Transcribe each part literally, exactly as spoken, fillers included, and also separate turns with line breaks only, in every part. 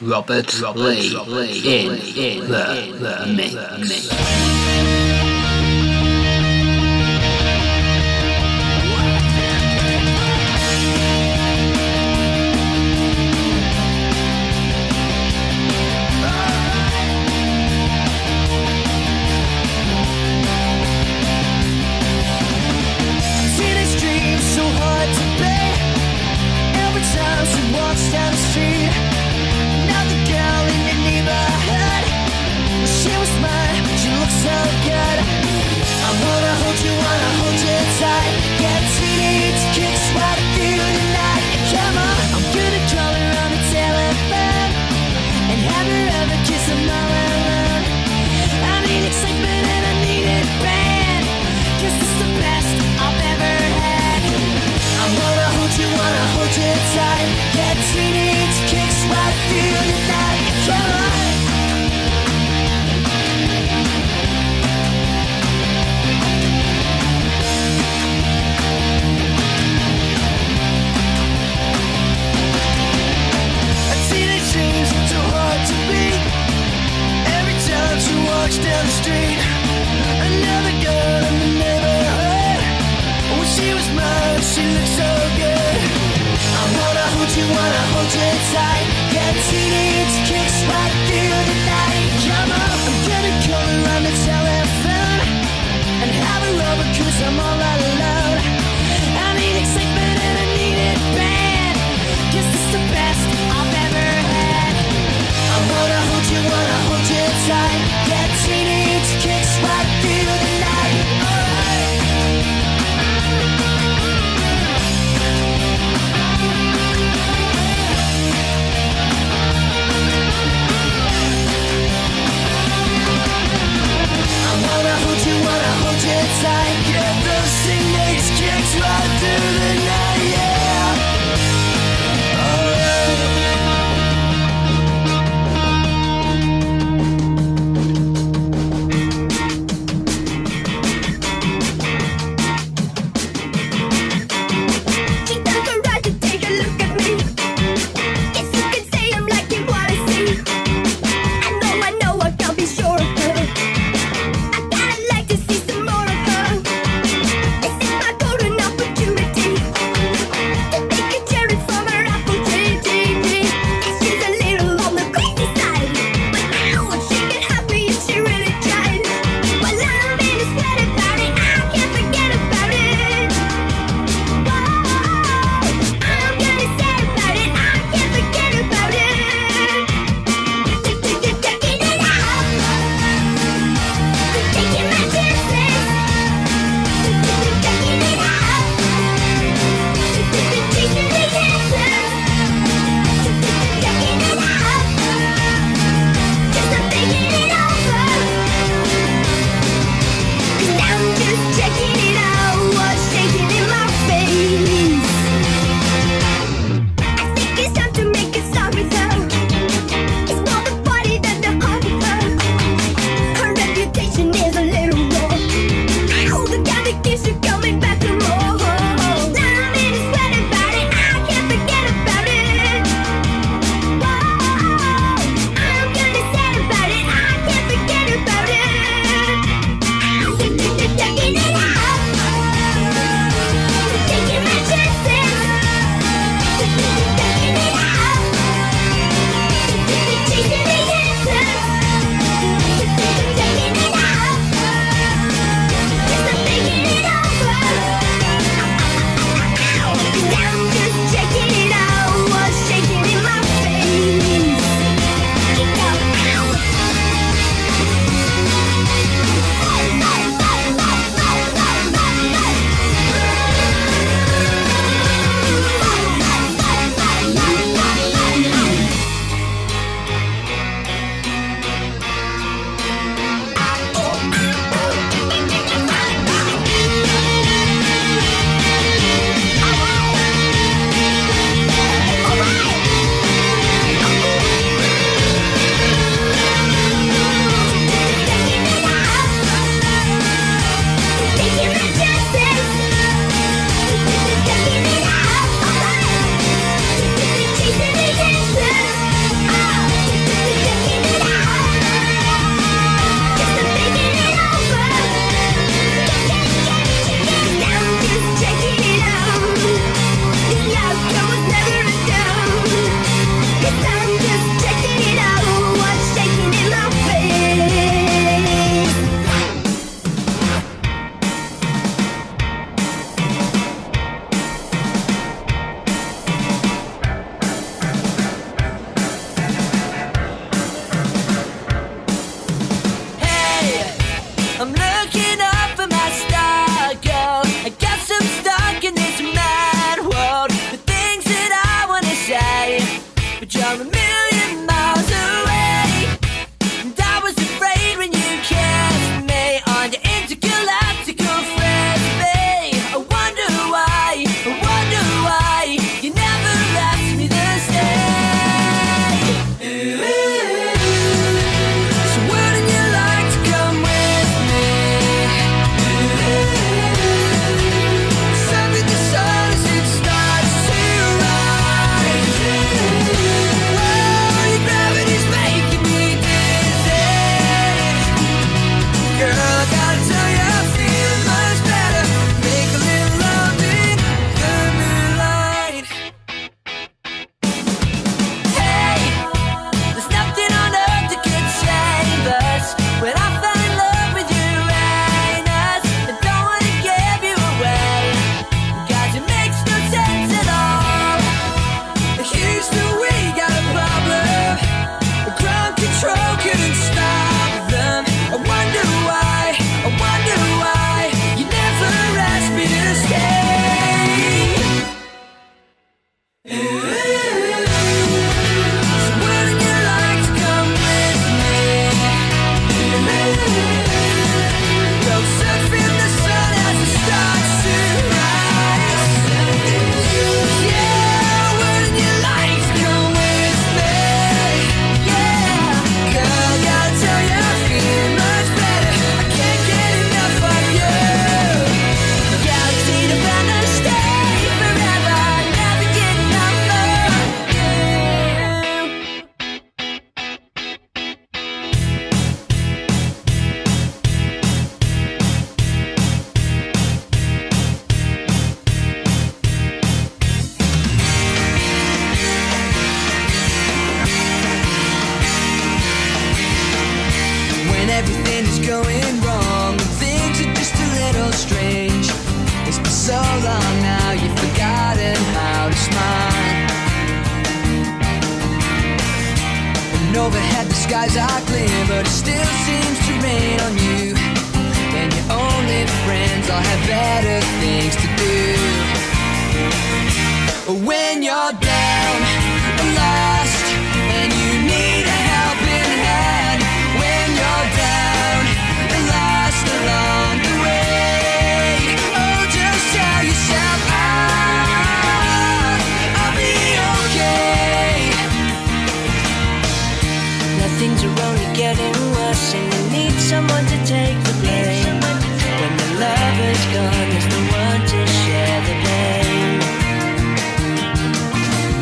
Robert Lee in the mix.
Down the street, now the girl in your neighborhood, she was mine, she looks so good. I wanna hold you, wanna hold you tight, get teenage kicks right through the night. Come on, I'm gonna call her on the telephone and have her ever kiss them all alone. I need excitement and I need it bad, 'cause it's the best I've ever had. I wanna hold you, wanna hold you tight, get teenage kicks right through the night. Come on. A teenage dream's so hard to beat. Every time she walks down the street, another girl in the neighborhood, when she was mine, she looked so good. I wanna hold you, wanna hold you tight, get teenage kicks right through the night. Come on, I'm gonna call her on the telephone and have her over 'cause I'm all alone. I need excitement and I need it bad, 'cause it's the best I've ever had. I wanna hold you, wanna hold you tight, get teenage kicks right through the night. Alright. overhead the skies are clear, but it still seems to rain on you. And your only friends all have better things to do. When you're down and lost and you need a helping hand, when you're down and lost along the way, oh, just tell yourself, ah, I'll be okay. Now things are only getting worse and you need someone to take the blame. When the lover's gone, there's no one to share the pain.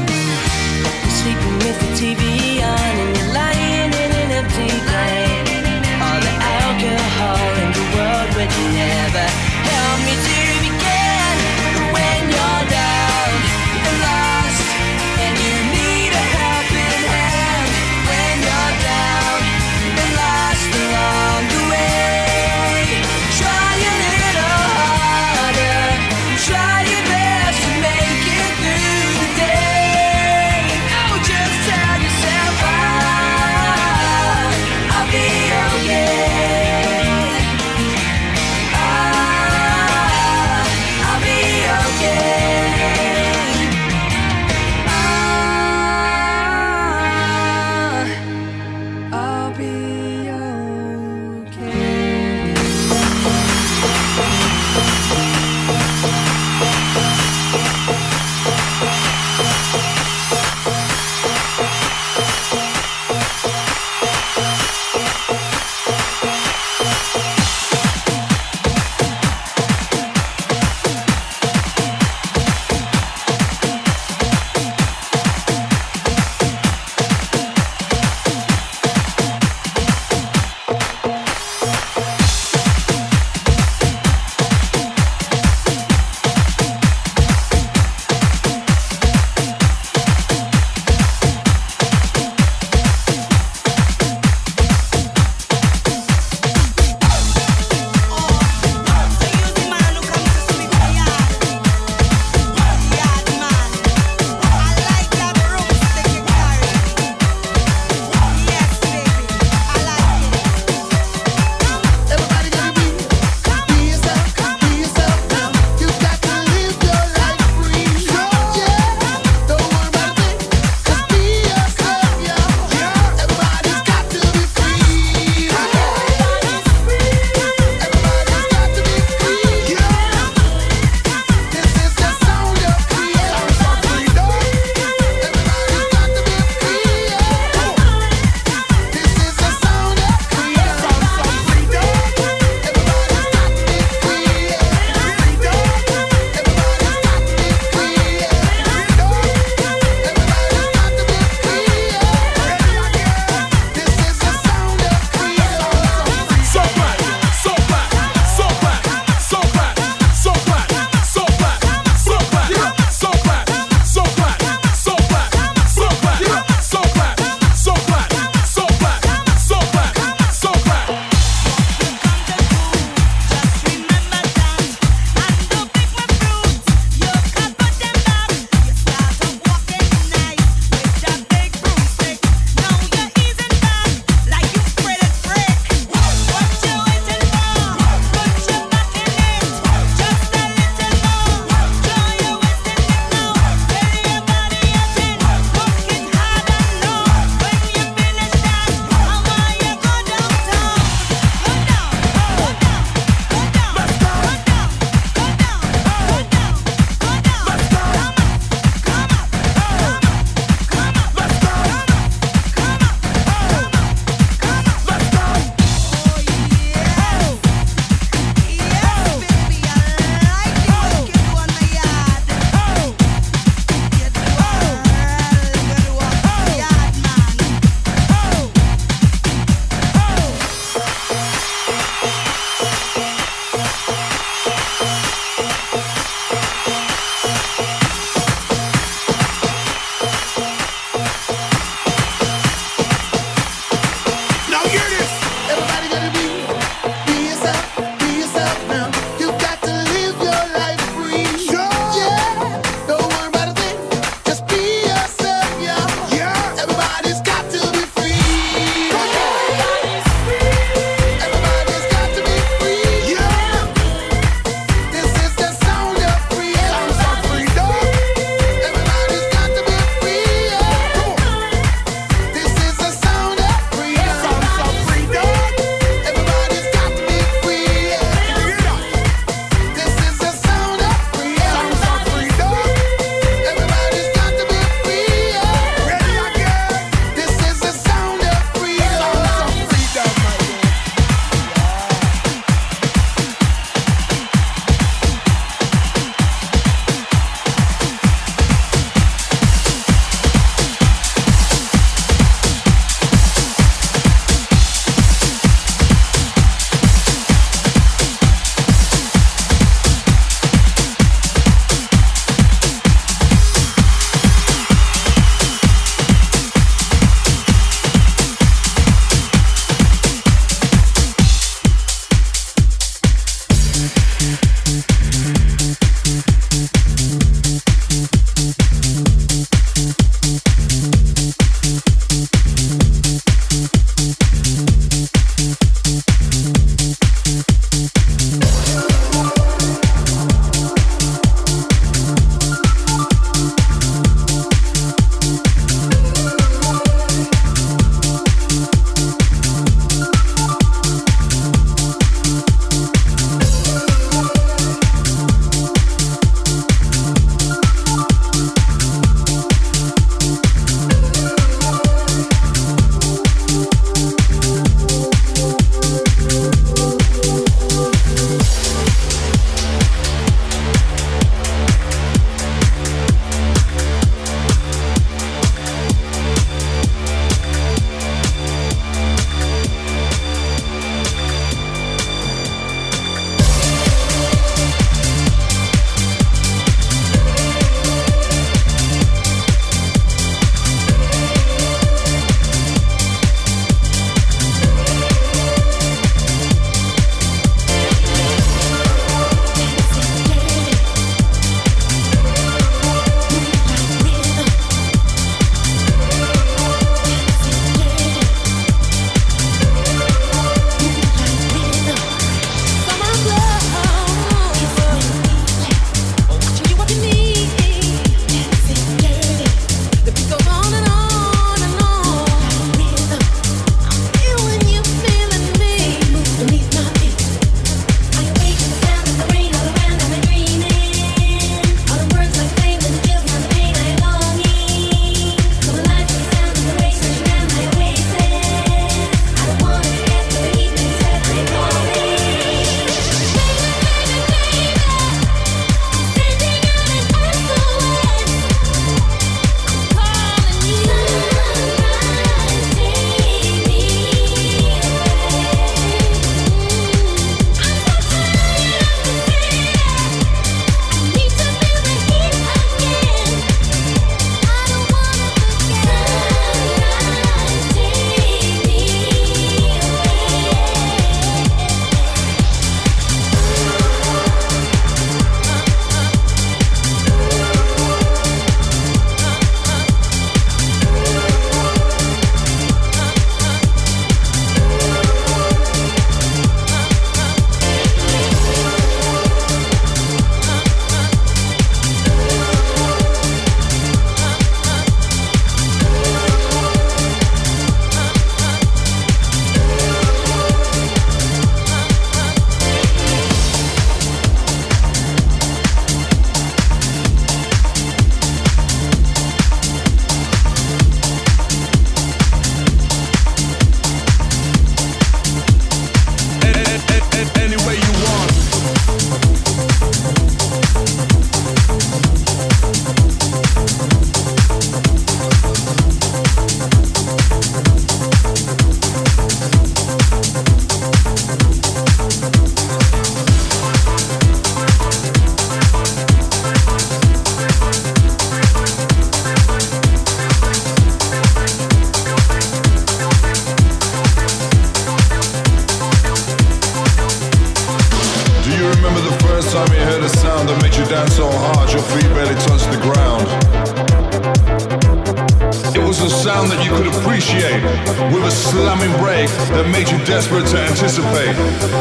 sound that you could appreciate, with a slamming break that made you desperate to anticipate.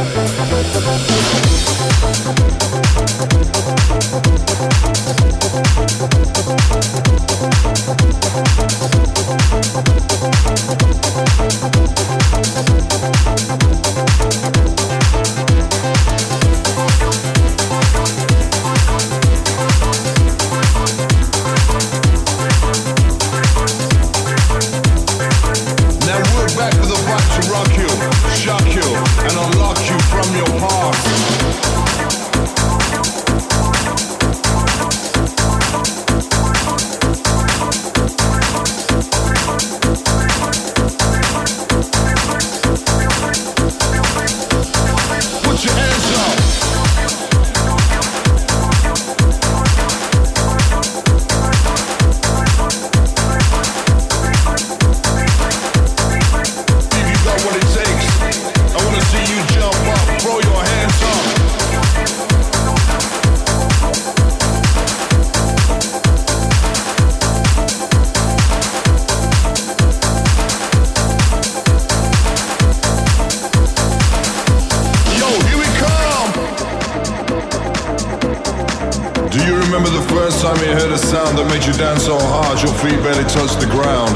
Dance so hard your feet barely touch the ground.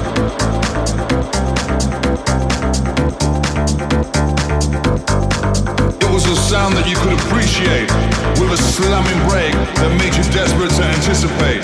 It was a sound that you could appreciate, with a slamming break that made you desperate to anticipate.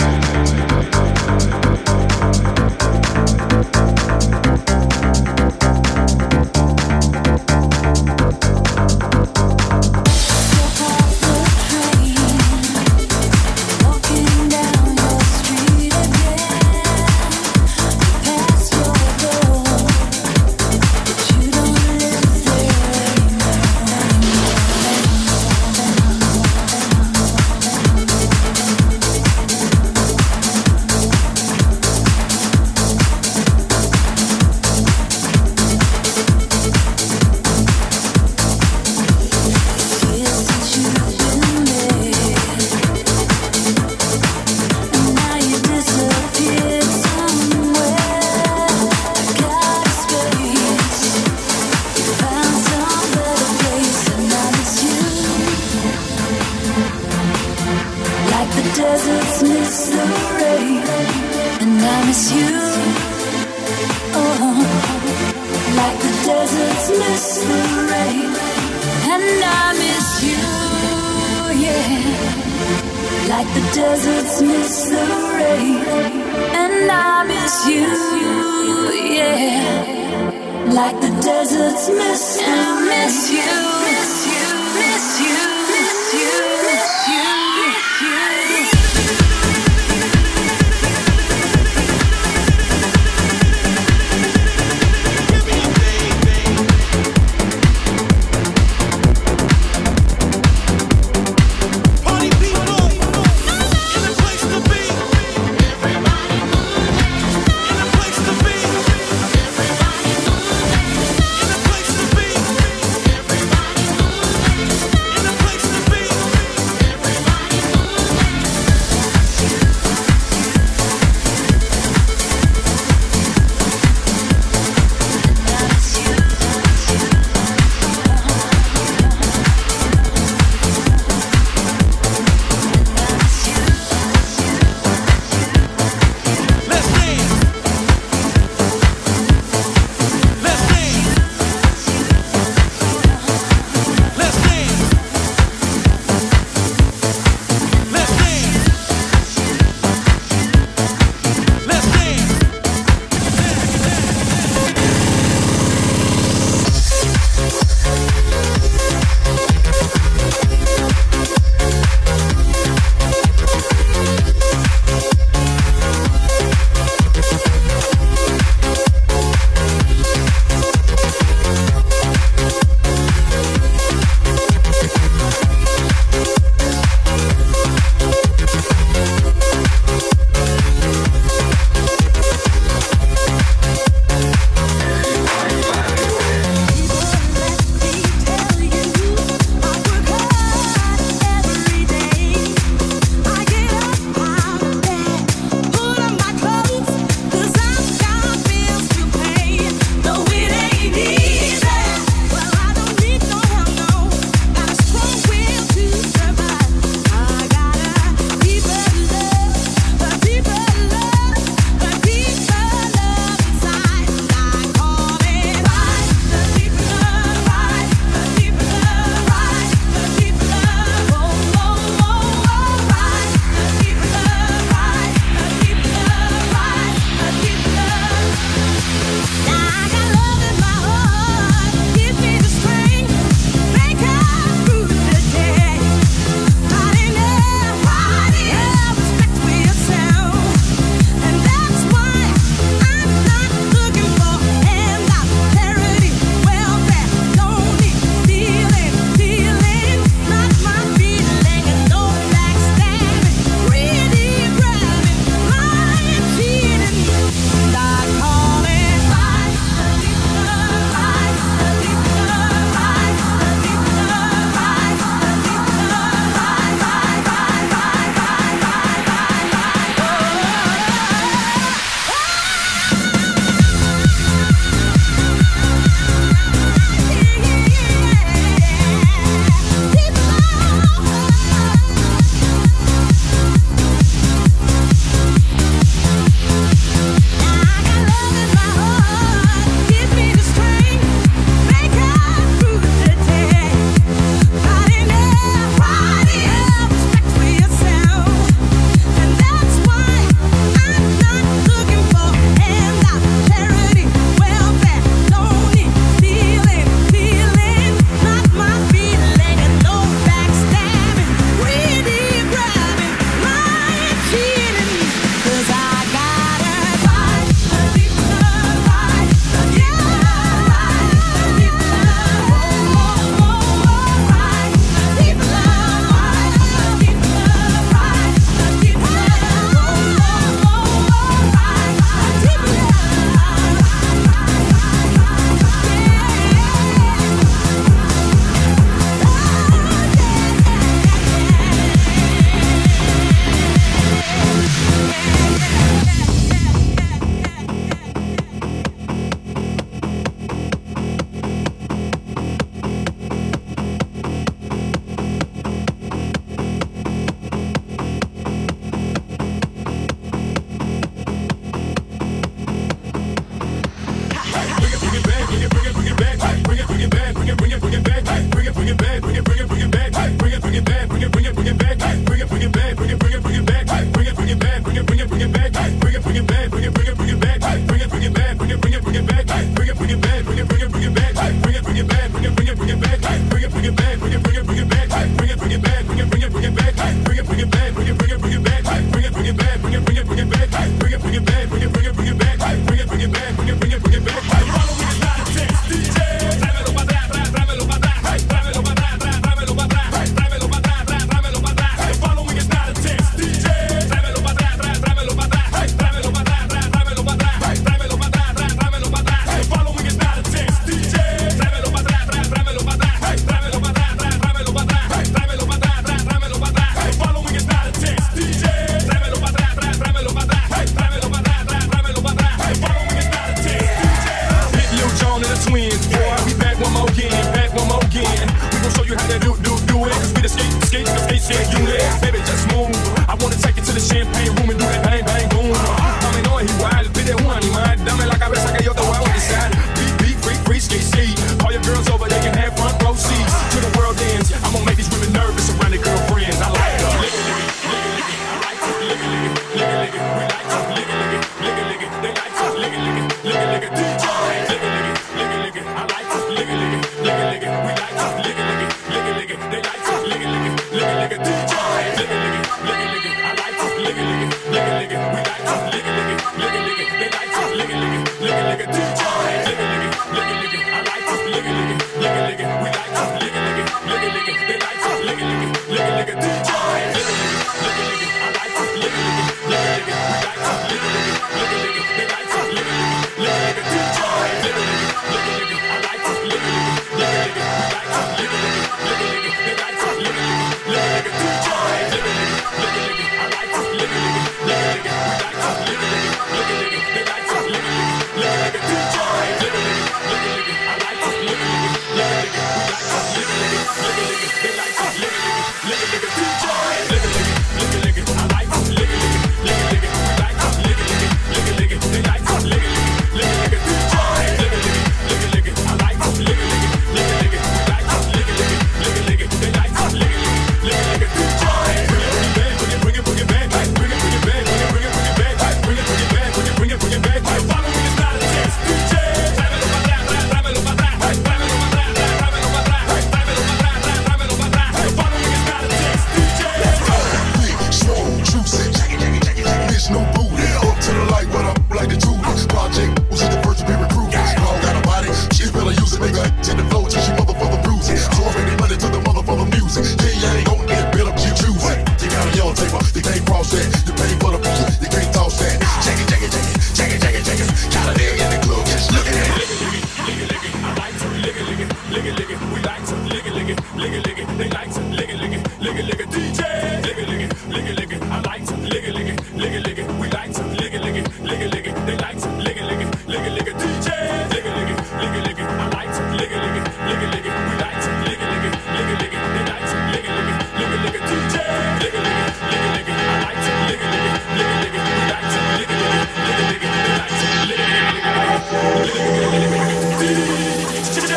Everybody
wanna do, do, do it. We the skate, skate, skate, skate unit. Baby, just move. I wanna take you to the champagne room and do that bang, bang, boom. Mami, no es igual, pide un animal. Dame la cabeza que yo te voy a bautizar. Beat, beat, free, free, skate, skate. Call your girls over, they can have front row seats. To the world ends, I'm gonna make these women nervous around their girlfriends. I like her. Lick it, lick it, lick it, lick it. I like to lick it, lick it, lick it, lick it. We like to lick it, lick it, lick it, lick it. They like to lick it, lick it, lick it, lick it. D J, lick it, lick it, lick it, lick it. I like to lick it, lick it, lick it, lick it. We like to lick it, lick it, lick it, lick it. They like to lick it, lick it, lick it, lick it. D J, lick it, lick it, lick it, lick it. I like to lick it, lick it, lick it, lick it. We like to lick it, lick it, lick it, lick it. They like to lick it, lick it, lick it, lick it. D J, lick it, lick it, lick it, lick it. I like to lick it, lick it, lick it, lick it. We like to lick it, lick it, lick it, lick it. They like to lick it, lick it, lick it, lick it. D J, lick it, lick it, lick it, lick it. I like to lick it, lick it, lick it, lick it. We like to lick it, lick it, lick it, lick it. They like to lick it, lick it, lick it, lick it. D J, lick it, lick it, lick it, lick it. I like to lick it, lick it, lick it, lick it. We like to lick it, lick it, lick it, lick it. They like to lick it, lick it, lick it, lick it. D J, lick it, lick it, lick it, lick it. I like to lick it, lick it, lick it, lick it. We like to lick it, lick it, lick it, lick it. They like to lick it, lick it, lick it, lick it. D J, lick it, lick it, lick it, lick it. I like to lick it, lick it, lick it, lick it. We like to lick it, lick it, lick it, lick it. They like to lick it, lick it, lick it, lick it. D J, lick it, lick it, lick it, lick it. I like to lick it, lick it, lick it, lick it. We like to lick it, lick it, lick it, lick it. They like to lick it, lick it, lick it, lick it. D J, lick it, lick it, lick it, lick it. I like to lick it, lick it, lick it, lick it. We like to lick it, lick it, lick it, lick it. They like to lick it, lick it, lick it, lick it. D J, bring it, bring it, bring it, bring it back, bring it, bring it back, bring it, bring it, bring it back, bring it, bring it back, bring it, bring it, bring it back. Follow me, it's not a test. D J, tráemelo para atrás, tráemelo para atrás, tráemelo para atrás, tráemelo para atrás, tráemelo para atrás, tráemelo para atrás. Follow me, it's not a test. D J,
big, strong, juicy, jacket, jacket, jacket, jacket. Bitch, no booty. Up to the light, what up, like the Judas Project. Was it the first to be recruited? All got a body, she better use it, make her hit the flow till she motherfucker bruise it. So I bring the money to the motherfucker music. Yeah, yeah, ain't gon' get built up, you choose it. You got a yellow paper, you can't cross that. You pay for the pussy, you can't toss that. Jacket, jacket, jacket, jacket, jacket, jacket. Got a nigga in the club, just look at that.
lick it, lick it, lick it, lick it. I like to lick it, lick it, lick it, lick it. We like to lick it, lick it, lick it, lick it. They like to lick it, lick it, lick it, lick it. D J, lick it, lick it, lick it, lick it. I like to lick it, lick it, lick it, lick it. We like to lick it, lick it, lick it, lick it. They like to lick it, lick it, lick it, lick it. D J, lick it, lick it, lick it, lick it. I like to lick it, lick it, lick it, lick it. We like to lick it, lick it, lick it, lick it. They like to lick it, lick it, lick it, lick it. D J, lick it, lick it, lick it, lick it. I like to lick it, lick it, lick it, lick it. We like to lick it, lick it, lick it, lick it. They like to lick it, lick it, lick it, lick it. Lick it, lick it, lick it, lick it. D J,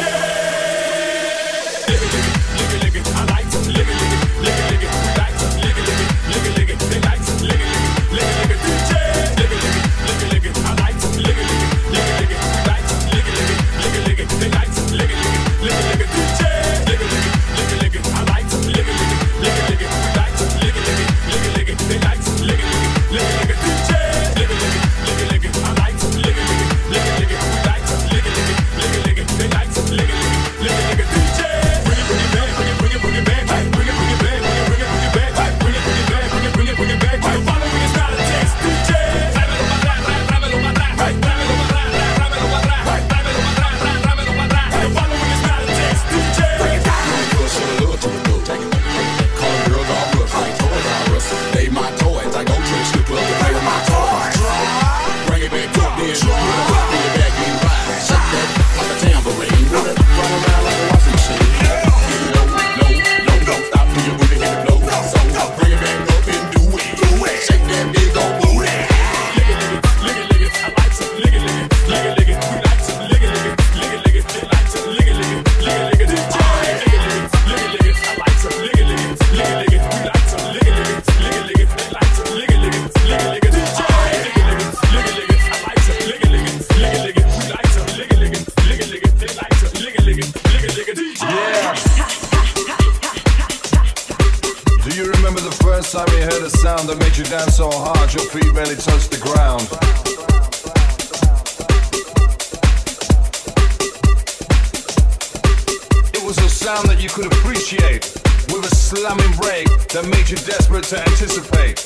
lick it, lick it, lick it, lick it. I like to lick it, lick it, lick it, lick it. We like to lick it, lick it, lick it, lick it. They like to lick it, lick it, lick it, lick it. D J, lick it, lick it, lick it, lick it. I like to lick it, lick it, lick it, lick it. We like to lick it, lick it, lick it, lick it. They like to lick it, lick it, lick it, lick it. D J, lick it, lick it, lick it, lick it. I like to lick it, lick it, lick it, lick it. We like to lick it, lick it, lick it, lick it. They like to lick it, lick it, lick it, lick it. D J, lick it, lick it, lick it, lick it. I like to lick it, lick it, lick it, lick it. We like to lick it, lick it, lick it, lick it. They like to lick it, lick it, lick it, lick it. D J, bring it, bring it back, bring it, bring it, bring it back, bring it, bring it back, bring it, bring it, bring it back, bring it, bring it back, bring it, bring it, bring it back. Follow me, it's not a test. D J, tráemelo para atrás, tráemelo para atrás, tráemelo para atrás, tráemelo para atrás, tráemelo para atrás, tráemelo para atrás. Follow me, it's not a test. D J, bring it down.
Push it a little to the floor, take it. Call them girls all rough, like toys all rough. They my toys, I go to the strip club to play with my toys. Bring it back up, then put it up, bring it back and ride. Shake that like a tambourine, run it, run around like a washing machine. Low, low, low, don't stop till your booty hit the floor. So bring it back up and do it, do it. Shake that big old booty.
Lick it, lick it, lick it, lick it. I like to lick it, lick it, lick it, lick it. We like to lick it, lick it, lick it, lick it. They like to lick it, lick it, lick it, lick it. D J, lick it, lick it, lick it, lick it. I like to lick it, lick it, lick it, lick it. We like to lick it, lick it, lick it, lick it. They like to lick it, lick it, lick it, lick it. D J, lick it, lick it, lick it, lick it. I like to lick it, lick it, lick it, lick it. We like to lick it, lick it, lick it, lick it. They like to lick it, lick it, lick it, lick it. D J.
Yeah. Do you remember the first time you heard a sound that made you dance so hard your feet barely touched the ground? It was a sound that you could appreciate with a slamming break that made you desperate to anticipate.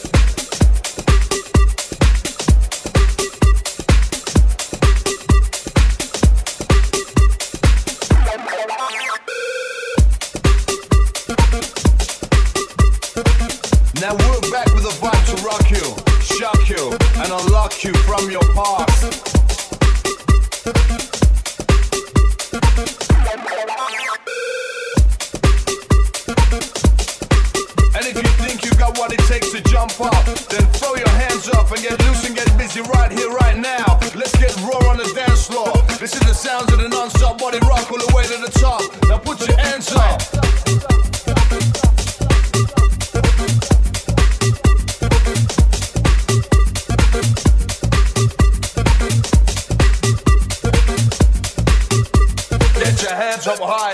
Now we're back with a vibe to rock you, shock you, and unlock you from your past. top high.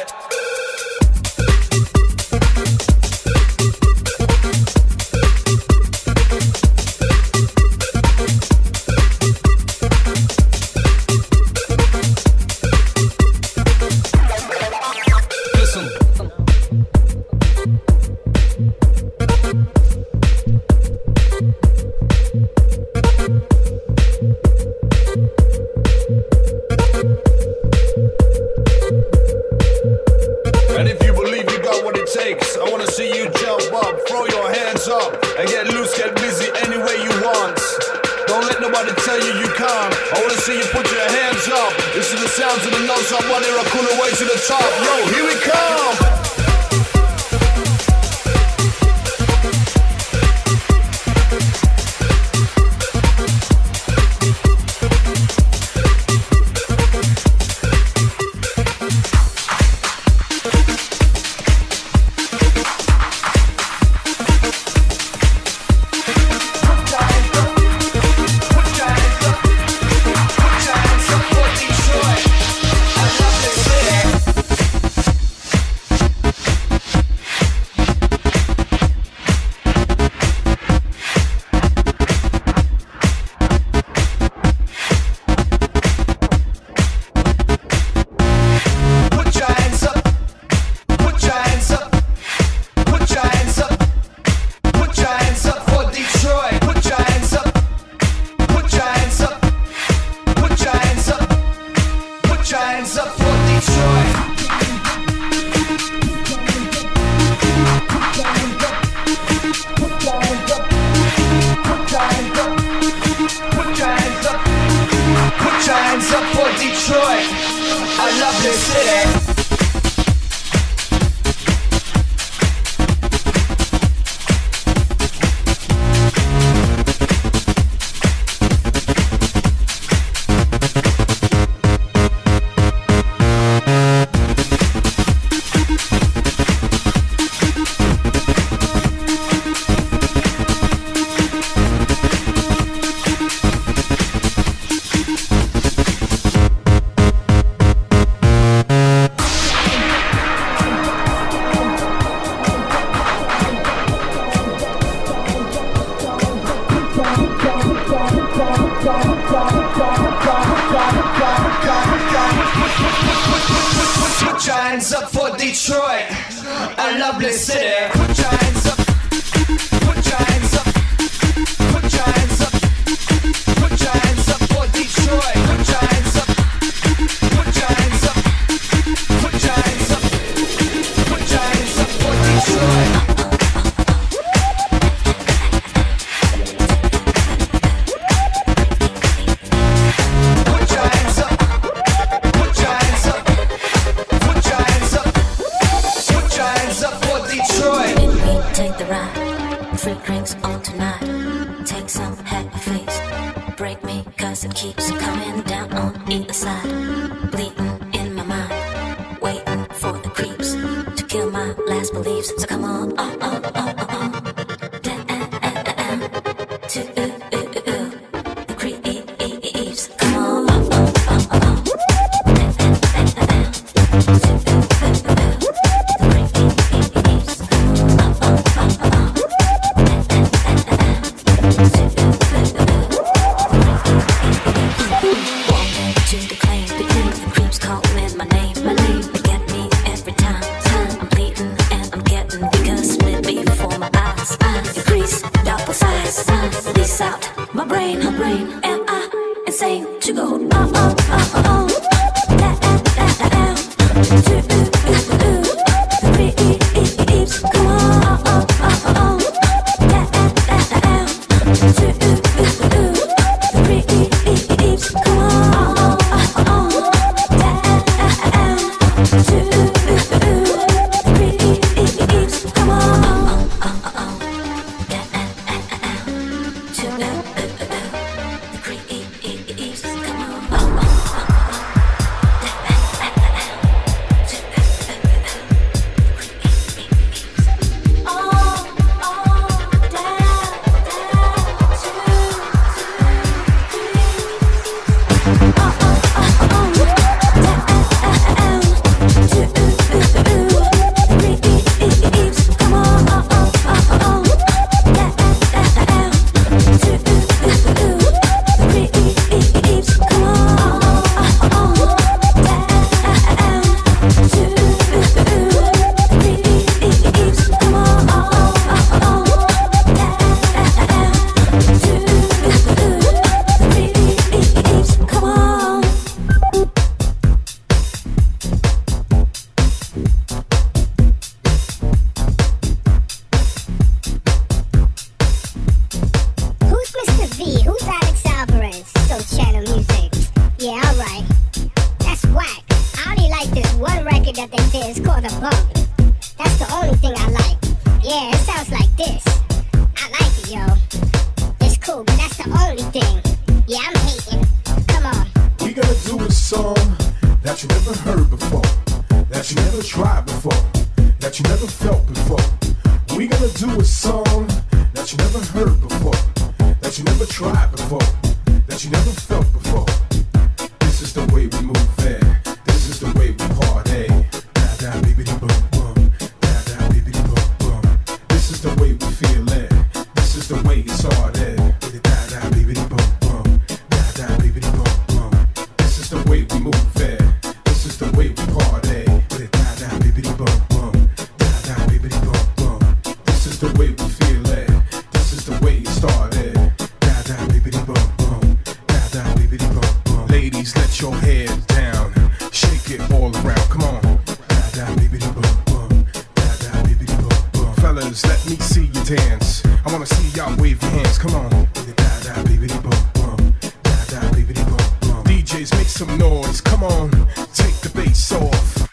is called a bump. That's the only thing I like. Yeah, it sounds like this. I like it, yo. It's cool, but that's the only thing. Yeah, I'm hating. Come on.
We gonna do a song that you never heard before, that you never tried before, that you never felt before. We gonna do a song that you never heard before, that you never tried before, that you never felt before. This is the way we move there. This is the way we party. Da da bibbidi bum bum. Da da bibbidi bum bum. This is the way we feel it. This is the way it started. Da da bibbidi bum bum. Da da bibbidi bum bum. This is the way we move there. This is the way we party. Da da bibbidi bum bum. Da da bibbidi bum bum. This is the way we feel it. This is the way it started. Da da bibbidi bum bum. Da da bibbidi bum bum. Ladies, let your hair down. Shake it all around. Come on. Da da bibbidi bum bum. Da da bibbidi bum bum. Fellas, let me see you dance. I wanna see y'all wave your hands. Come on. Da da bibbidi bum bum. Da da bibbidi bum bum. D Js, make some noise. Come on. Take the bass off.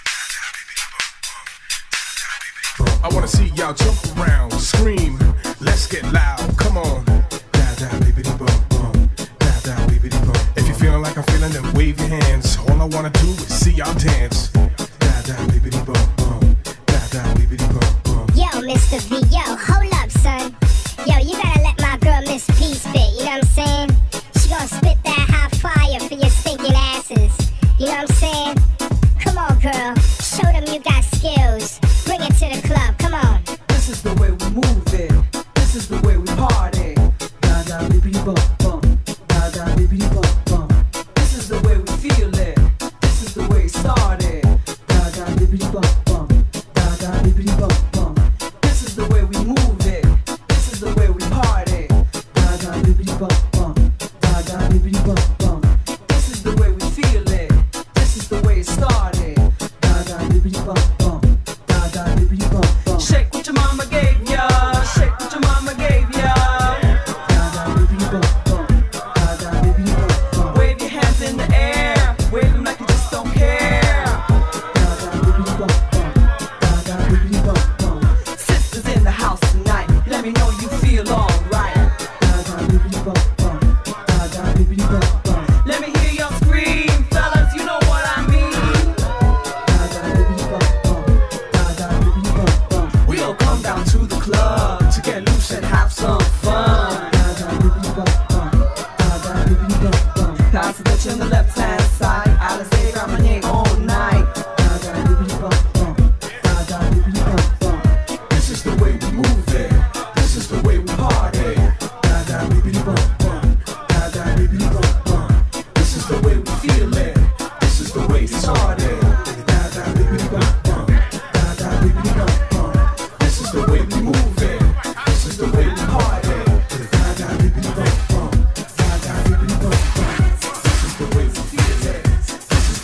I wanna see y'all jump around, scream. Let's get loud. Come on. Da da bibbidi bum bum. Da da bibbidi bum. If you're feeling like I'm feeling, then wave your hands. All I wanna do is see y'all dance. Da da bibbidi bum bum. Da da bibbidi bum bum.
Yo, Mister V, yo, hold up, son. Yo, you gotta let my girl Miss P spit, you know what I'm saying? She gonna spit that hot fire for your stinking asses. You know what I'm saying? Come on, girl. Show them you got skills. Bring it to the club, come on.
This is the way we move it. This is the way we party. Da da bibbidi bum bum. Da da bibbidi bum bum. This is the way we feel it. This is the way it started. Da da bibbidi bum bum. Da da bibbidi bum bum. This is the way we move it. This is the way we party. Da da bibbidi bum bum. Da da bibbidi bum bum. This is the way we feel it. This is the way it started. Da da bibbidi bum bum. Da da bibbidi bum bum. Shake what your mama gave ya. Shake what your mama gave ya. Da da bibbidi bum bum. Da da bibbidi bum bum. Wave your hands in the air. Wave them like you just don't care. Da da bibbidi bum bum. Da da bibbidi bum bum. Sisters in the house tonight. Let me know you feel alright. Da da bibbidi bum bum. Da da bibbidi bum bum. Let me hear y'all scream, fellas. You know what I mean. Da da bibbidi bum bum. Da da bibbidi bum bum. We'll come down to the club to get loose and have some fun. Da da bibbidi bum bum. Da da bibbidi bum bum. Pass the bitch on the left hand side. Alice A. Ramanye all night. Da da bibbidi bum bum. Da da bibbidi bum bum.
This is the way we move it. This is the way we party. Da da bibbidi bum bum. Da da bibbidi bum bum. This is the way we feel it. This is the way it started. Da da bibbidi bum bum. Da da bibbidi bum bum. This is the way we move it. This is the way we party. Da da bibbidi bum bum. Da da bibbidi bum bum. This is the way we feel it. This is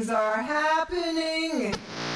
things are happening.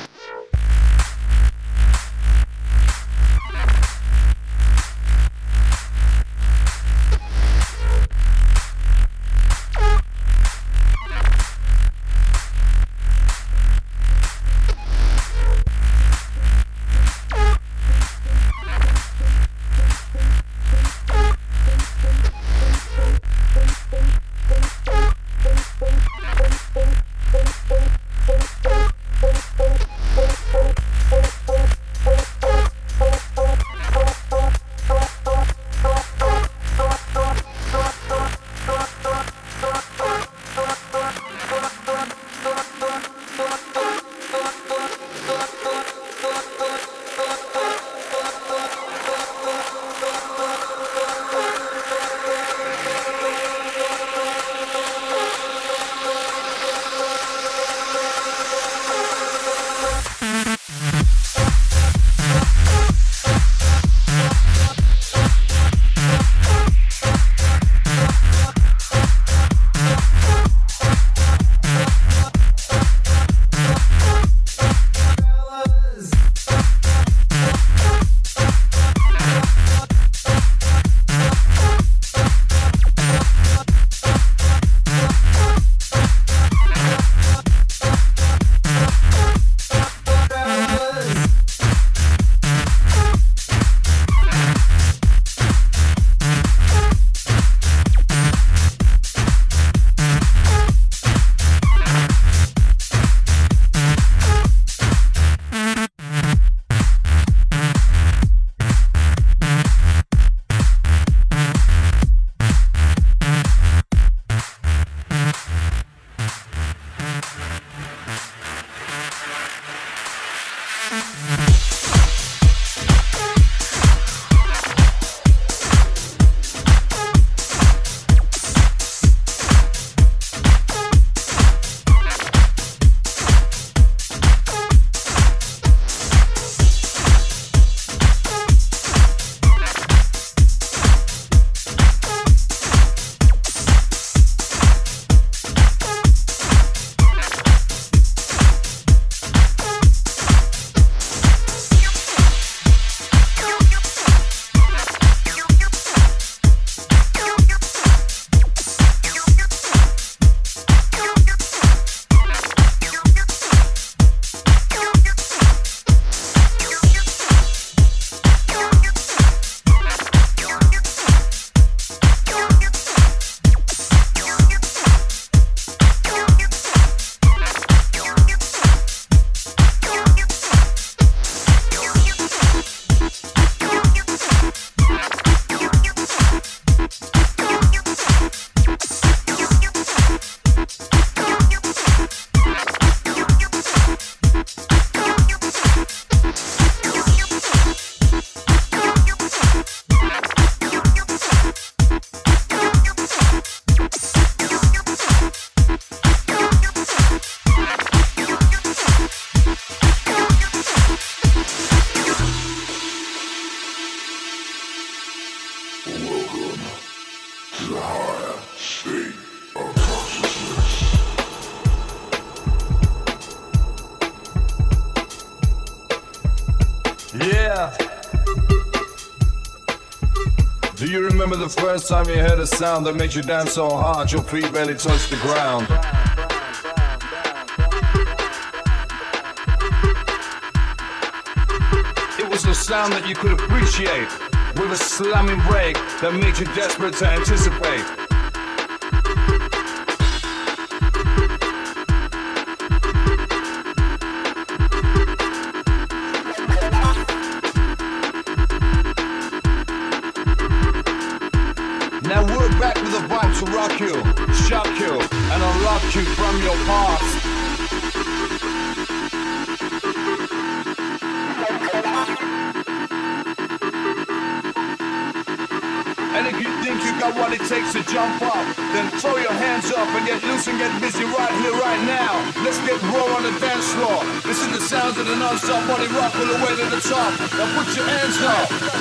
Yeah. Do you remember the first time you heard a sound that made you dance so hard your feet barely touched the ground? It was a sound that you could appreciate, with a slamming break that made you desperate to anticipate. Now we're back with a vibe to rock you, shock you, and unlock you from your past. And if you think you got what it takes to jump up, then throw your hands up and get loose and get busy right here, right now. Let's get raw on the dance floor. This is the sounds of the non-stop body rock all the way to the top. Now put your hands up.